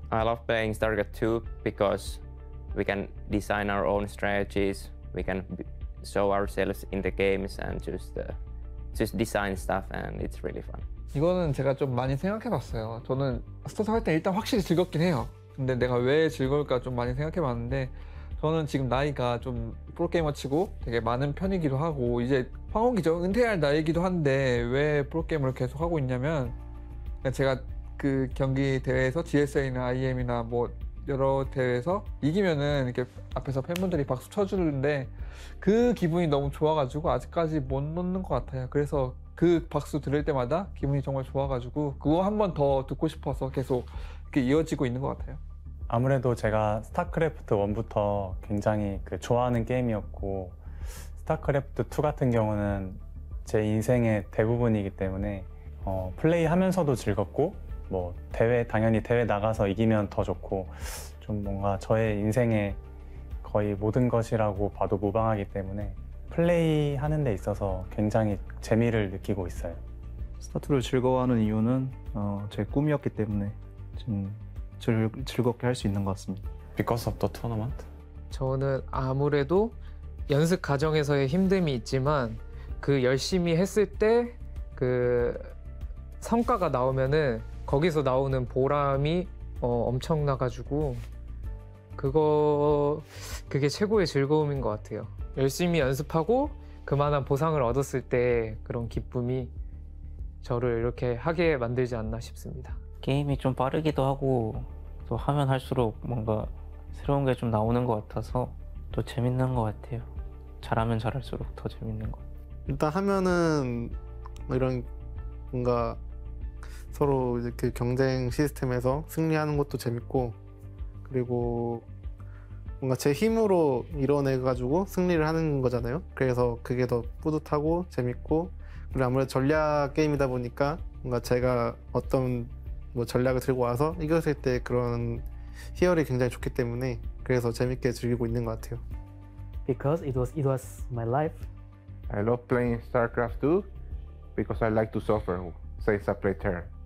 I love playing StarCraft 2 because we can design our own strategies, we can show ourselves in the games and just design stuff, and it's really fun. 이거는 제가 좀 많이 생각해봤어요. 저는 스타트 할 때 일단 확실히 즐겁긴 해요. 근데 내가 왜 즐거울까 좀 많이 생각해봤는데 저는 지금 나이가 좀 프로게이머 치고 되게 많은 편이기도 하고 이제 황혼기죠. 은퇴할 나이기도 한데 왜 프로게이머를 계속 하고 있냐면 제가 그 경기 대회에서 GSA나 IM이나 뭐 여러 대회에서 이기면은 이렇게 앞에서 팬분들이 박수 쳐주는데 그 기분이 너무 좋아가지고 아직까지 못 놓는 것 같아요. 그래서 그 박수 들을 때마다 기분이 정말 좋아가지고 그거 한 번 더 듣고 싶어서 계속 이렇게 이어지고 있는 것 같아요. 아무래도 제가 스타크래프트 1부터 굉장히 좋아하는 게임이었고 스타크래프트 2 같은 경우는 제 인생의 대부분이기 때문에 플레이하면서도 즐겁고 뭐 당연히 대회 나가서 이기면 더 좋고 좀 뭔가 저의 인생의 거의 모든 것이라고 봐도 무방하기 때문에 플레이하는 데 있어서 굉장히 재미를 느끼고 있어요. 스타투를 즐거워하는 이유는 제 꿈이었기 때문에 지금 즐겁게 할 수 있는 것 같습니다. Because of the tournament? 저는 아무래도 연습 과정에서의 힘듦이 있지만 그 열심히 했을 때 그 성과가 나오면은 거기서 나오는 보람이 엄청나가지고 그게 최고의 즐거움인 것 같아요. 열심히 연습하고 그만한 보상을 얻었을 때 그런 기쁨이 저를 이렇게 하게 만들지 않나 싶습니다. 게임이 좀 빠르기도 하고 또 하면 할수록 뭔가 새로운 게 좀 나오는 것 같아서 또 재밌는 것 같아요. 잘하면 잘할수록 더 재밌는 것 같아요. 일단 하면은 이런 뭔가 서로 이렇게 경쟁 시스템에서 승리하는 것도 재밌고 그리고 뭔가 제 힘으로 이뤄내가지고 승리를 하는 거잖아요. 그래서 그게 더 뿌듯하고 재밌고 그리고 아무래도 전략 게임이다 보니까 뭔가 제가 어떤 뭐 전략을 들고 와서 이겼을 때 그런 희열이 굉장히 좋기 때문에 그래서 재밌게 즐기고 있는 것 같아요. Because it was my life. I love playing StarCraft 2 because I like to suffer since I play Terra.